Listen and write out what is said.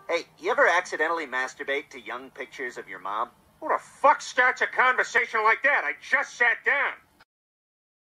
Hey, you ever accidentally masturbate to young pictures of your mom? Who the fuck starts a conversation like that? I just sat down.